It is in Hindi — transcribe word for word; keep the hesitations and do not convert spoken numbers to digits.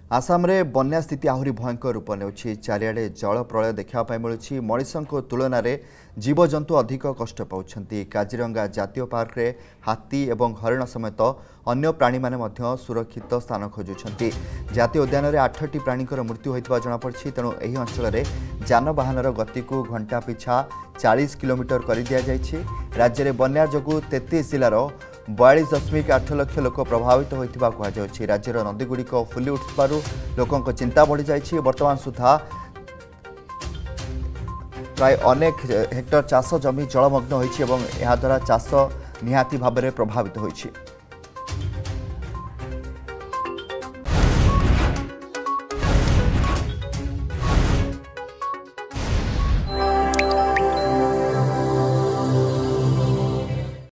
आसाम रे बन्या स्थिति आहरी भयंकर रूप ने चारिआडे जल प्रलय देखा मिलूँ मनीषों तुलन में जीवजंतु अधिक कष्ट पाँच काजीरंगा जातीय पार्क रे हाथी एवं हरिण समेत अन्य प्राणी माने मध्य सुरक्षित स्थान खोजुंट जातीय उद्यान में आठटी प्राणीर मृत्यु होता जमापड़ी तेणु यह अंचल में जानवाहन गति को घंटा पिछा चालीस किलोमीटर कर दि जाइए। राज्य में बन्या जोगु तेतीस जिलार बयालीस दशमिक आठ लक्ष लोक प्रभावित होता कहुच्छी। राज्यर नदीगुड़िक फुली उठुवर लोकों चिंता बढ़ी जाइए। वर्तमान सुधा प्राय अनेक हेक्टर चाष जमी जलमग्न होद्वारा चाष निहाती भाव में प्रभावित होइछि।